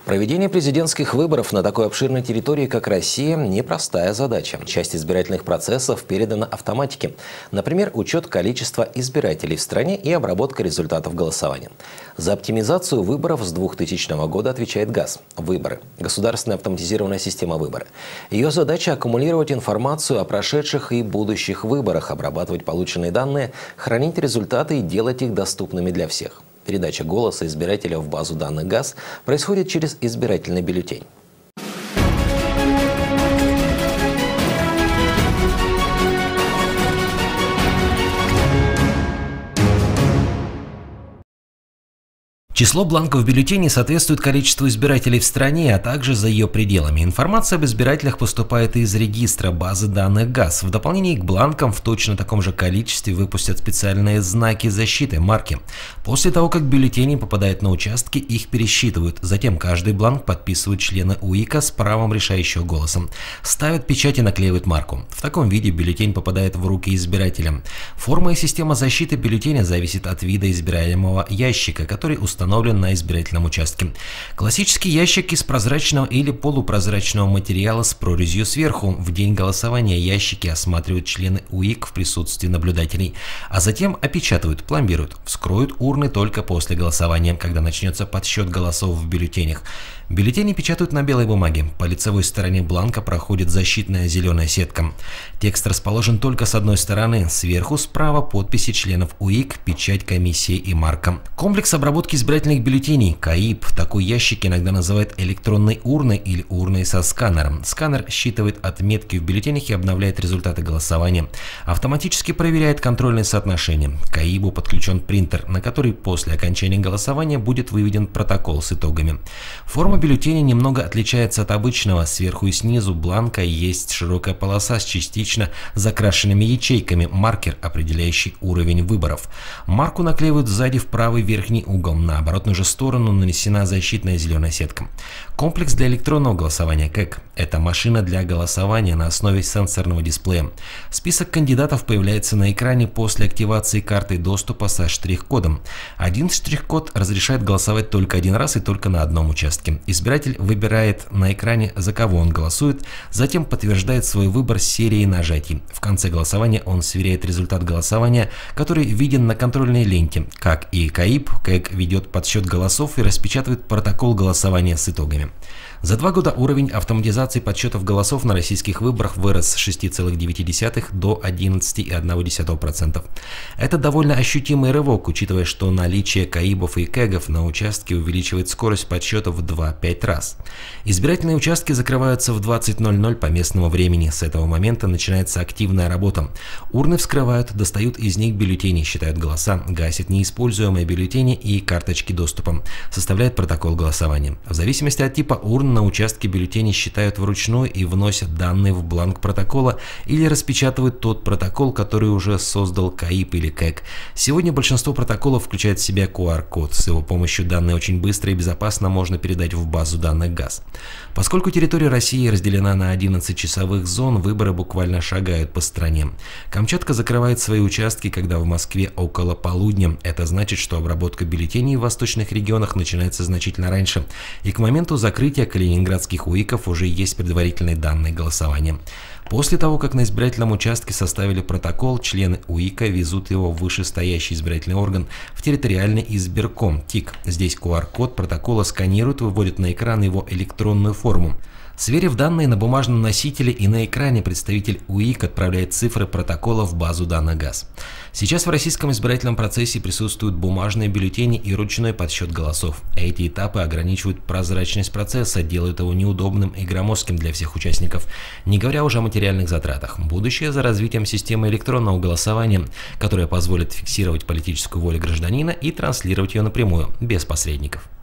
Проведение президентских выборов на такой обширной территории, как Россия, непростая задача. Часть избирательных процессов передана автоматике. Например, учет количества избирателей в стране и обработка результатов голосования. За оптимизацию выборов с 2000 года отвечает ГАС – выборы, государственная автоматизированная система выбора. Ее задача – аккумулировать информацию о прошедших и будущих выборах, обрабатывать полученные данные, хранить результаты и делать их доступными для всех. Передача голоса избирателя в базу данных ГАС происходит через избирательный бюллетень. Число бланков в бюллетене соответствует количеству избирателей в стране, а также за ее пределами. Информация об избирателях поступает из регистра базы данных ГАС. В дополнение к бланкам в точно таком же количестве выпустят специальные знаки защиты, марки. После того, как бюллетени попадают на участки, их пересчитывают. Затем каждый бланк подписывают члены УИКа с правом решающего голоса. Ставят печать и наклеивают марку. В таком виде бюллетень попадает в руки избирателя. Форма и система защиты бюллетеня зависит от вида избираемого ящика, который установлен на избирательном участке. Классический ящик из прозрачного или полупрозрачного материала с прорезью сверху. В день голосования ящики осматривают члены УИК в присутствии наблюдателей, а затем опечатывают, пломбируют, вскроют урны только после голосования, когда начнется подсчет голосов в бюллетенях. Бюллетени печатают на белой бумаге. По лицевой стороне бланка проходит защитная зеленая сетка. Текст расположен только с одной стороны. Сверху справа подписи членов УИК, печать комиссии и марка. Комплекс обработки избирательных бюллетеней КАИБ. Такой ящик иногда называют электронной урной или урной со сканером. Сканер считывает отметки в бюллетенях и обновляет результаты голосования. Автоматически проверяет контрольные соотношения. К КАИБу подключен принтер, на который после окончания голосования будет выведен протокол с итогами. Форма бюллетеня немного отличается от обычного. Сверху и снизу бланка есть широкая полоса с частично закрашенными ячейками, маркер, определяющий уровень выборов. Марку наклеивают сзади в правый верхний угол. На оборотную же сторону нанесена защитная зеленая сетка. Комплекс для электронного голосования КЭК – это машина для голосования на основе сенсорного дисплея. Список кандидатов появляется на экране после активации карты доступа со штрих-кодом. Один штрих-код разрешает голосовать только один раз и только на одном участке. Избиратель выбирает на экране, за кого он голосует, затем подтверждает свой выбор серией нажатий. В конце голосования он сверяет результат голосования, который виден на контрольной ленте. Как и КАИБ, КЭК ведет подсчет голосов и распечатывает протокол голосования с итогами. За 2 года уровень автоматизации подсчетов голосов на российских выборах вырос с 6,9 до 11,1%. Это довольно ощутимый рывок, учитывая, что наличие КАИБов и КЭГов на участке увеличивает скорость подсчета в 2-5 раз. Избирательные участки закрываются в 20:00 по местному времени. С этого момента начинается активная работа. Урны вскрывают, достают из них бюллетени, считают голоса, гасят неиспользуемые бюллетени и карточки доступа, составляют протокол голосования. В зависимости от типа урн на участке бюллетени считают вручную и вносят данные в бланк протокола или распечатывают тот протокол, который уже создал КАИБ или КЭК. Сегодня большинство протоколов включает в себя QR-код. С его помощью данные очень быстро и безопасно можно передать в базу данных ГАС. Поскольку территория России разделена на 11 часовых зон, выборы буквально шагают по стране. Камчатка закрывает свои участки, когда в Москве около полудня. Это значит, что обработка бюллетеней в восточных регионах начинается значительно раньше, и к моменту закрытия калининградских УИКов уже есть предварительные данные голосования. После того, как на избирательном участке составили протокол, члены УИКа везут его в вышестоящий избирательный орган, в территориальный избирком ТИК. Здесь QR-код протокола сканируют, выводят на экран его электронную форму. Сверив данные на бумажном носителе и на экране, представитель УИК отправляет цифры протокола в базу данных ГАС. Сейчас в российском избирательном процессе присутствуют бумажные бюллетени и ручной подсчет голосов. Эти этапы ограничивают прозрачность процесса, делают его неудобным и громоздким для всех участников, не говоря уже о материальных затратах. Будущее за развитием системы электронного голосования, которая позволит фиксировать политическую волю гражданина и транслировать ее напрямую, без посредников.